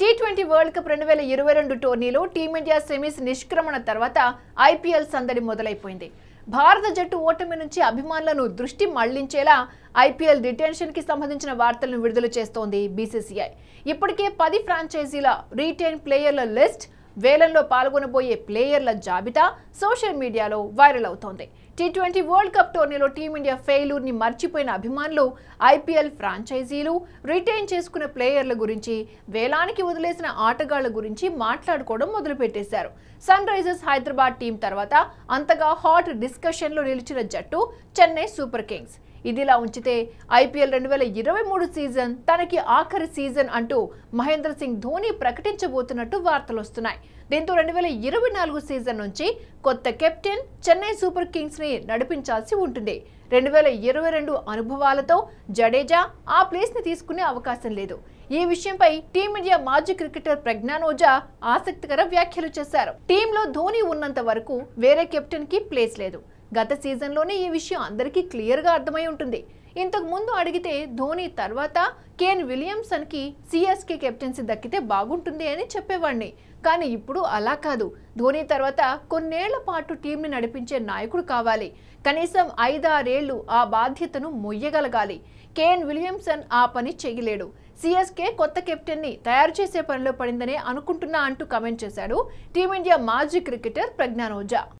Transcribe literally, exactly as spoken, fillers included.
Tea twenty world cup రెండు వేల ఇరవై రెండు టోర్నీలో టీమిండియా సెమీస్ నిష్క్రమణ తర్వాత ఐపీఎల్ సందడి మొదలైపోయింది. భారత జట్టు ఓటమి నుంచి అభిమానులను దృష్టి మళ్లించేలా ఐపీఎల్ రిటెన్షన్ కి సంబంధించిన వార్తలను విడుదల చేస్తోంది బీసీసీఐ. ఇప్పటికే పది ఫ్రాంచైజీల రిటైన్ ప్లేయర్ల లిస్ట్, వేలంలో పాల్గొనబోయే ప్లేయర్ల జాబితా సోషల్ మీడియాలో వైరల్ అవుతోంది. టీ ట్వంటీ వరల్డ్ కప్ టోర్నీలో టీమిండియా ఫెయిల్యూర్ ని మర్చిపోయిన అభిమానులు ఐపీఎల్ ఫ్రాంచైజీలు, రిటైన్ చేసుకున్న ప్లేయర్ల గురించి, వేలానికి వదిలేసిన ఆటగాళ్ల గురించి మాట్లాడుకోవడం మొదలుపెట్టేశారు. సన్ రైజర్స్ హైదరాబాద్ టీం తర్వాత అంతగా హాట్ డిస్కషన్ లో నిలిచిన జట్టు చెన్నై సూపర్ కింగ్స్. ఇదిలా ఉంచితే ఐపీఎల్ రెండు వేల ఇరవై మూడు సీజన్ తనకి ఆఖరి సీజన్ అంటూ మహేంద్ర సింగ్ ధోని ప్రకటించబోతున్నట్టు వార్తలు వస్తున్నాయి. దీంతో రెండు వేల ఇరవై నాలుగు సీజన్ నుంచి కొత్త కెప్టెన్ చెన్నై సూపర్ కింగ్స్ ని నడిపించాల్సి ఉంటుంది. రెండు వేల ఇరవై రెండు అనుభవాలతో జడేజా ఆ ప్లేస్ ని తీసుకునే అవకాశం లేదు. ఈ విషయంపై టీమిండియా మాజీ క్రికెటర్ ప్రజ్ఞాన్ ఓజా ఆసక్తికర వ్యాఖ్యలు చేశారు. టీంలో ధోని ఉన్నంత వరకు వేరే కెప్టెన్ కి ప్లేస్ లేదు. గత సీజన్లోనే ఈ విషయం అందరికీ క్లియర్గా అర్థమై ఉంటుంది. ఇంతకు ముందు అడిగితే ధోని తర్వాత కేన్ విలియమ్సన్ కి సిఎస్కే కెప్టెన్సీ దక్కితే బాగుంటుంది అని చెప్పేవాడిని. కానీ ఇప్పుడు అలా కాదు. ధోని తర్వాత కొన్నేళ్ల పాటు టీంని నడిపించే నాయకుడు కావాలి. కనీసం ఐదారేళ్లు ఆ బాధ్యతను మొయ్యగలగాలి. కేన్ విలియమ్సన్ ఆ పని చేయలేడు. సిఎస్కే కొత్త కెప్టెన్ ని తయారు చేసే పనిలో పడిందనే అనుకుంటున్నా అంటూ కామెంట్ చేశాడు టీమిండియా మాజీ క్రికెటర్ ప్రజ్ఞాన్ ఓజా.